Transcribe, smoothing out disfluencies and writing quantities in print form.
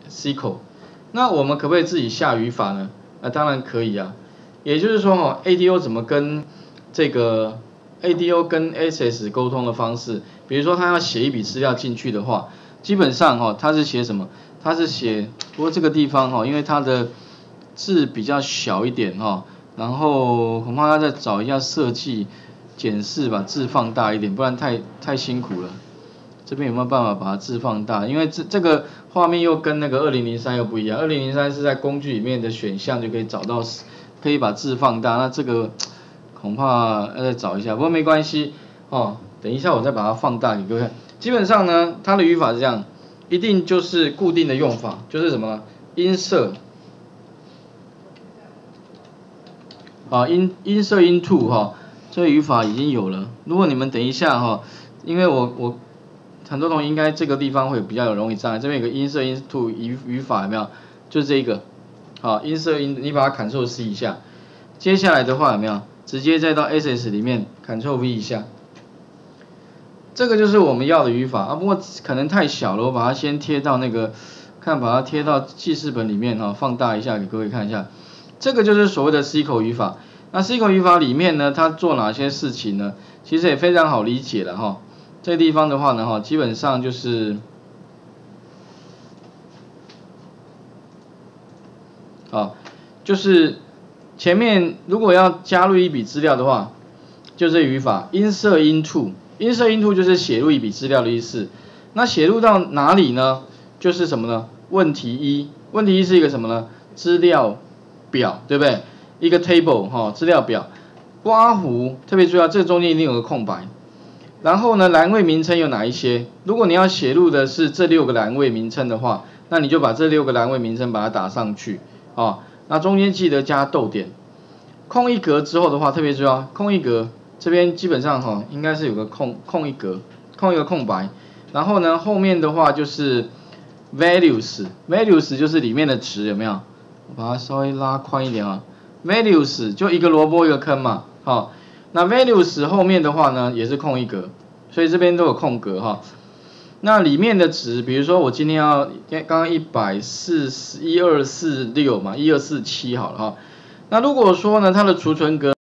SQL。那我们可不可以自己下语法呢？当然可以啊。也就是说ADO 怎么跟这个 ADO 跟 SS 沟通的方式，比如说他要写一笔资料进去的话，基本上他是写什么？他是写，不过这个地方因为它的字比较小一点然后恐怕要再找一下设计检视把字放大一点，不然太辛苦了。这边有没有办法把它字放大？因为这个画面又跟那个2003又不一样，2003是在工具里面的选项就可以找到，可以把字放大。那这个恐怕要再找一下，不过没关系等一下我再把它放大给各位看。基本上呢，它的语法是这样，一定就是固定的用法，就是什么呢？insert insert into 这个语法已经有了。如果你们等一下因为我很多同学应该这个地方会比较容易障碍，这边有个 insert into 语法有没有？就是这个insert in 你把它 Ctrl C 一下，接下来的话有没有？直接再到 SS 里面 Ctrl V 一下，这个就是我们要的语法不过可能太小了，我把它先贴到那个，把它贴到记事本里面放大一下给各位看一下。这个就是所谓的 SQL 语法。那 SQL 语法里面呢，它做哪些事情呢？其实也非常好理解了这个地方的话呢基本上就是就是前面如果要加入一笔资料的话，就这语法 insert into。insert into 就是写入一笔资料的意思。那写入到哪里呢？就是什么呢？问题一。问题一是一个什么呢？资料表，对不对？一个 table 资料表。刮弧特别注意这中间一定有个空白。然后呢，栏位名称有哪一些？如果你要写入的是这6个栏位名称的话，那你就把这6个栏位名称把它打上去那中间记得加逗点。空一格之后的话，特别注意空一格这边基本上应该是有个空一格，空一个空白。然后呢，后面的话就是 values 就是里面的值有没有？我把它稍微拉宽一点values 就一个萝卜一个坑嘛那 values 后面的话呢也是空一格，所以这边都有空格那里面的值，比如说我今天刚刚1246嘛，1247好了那如果说呢它的储存格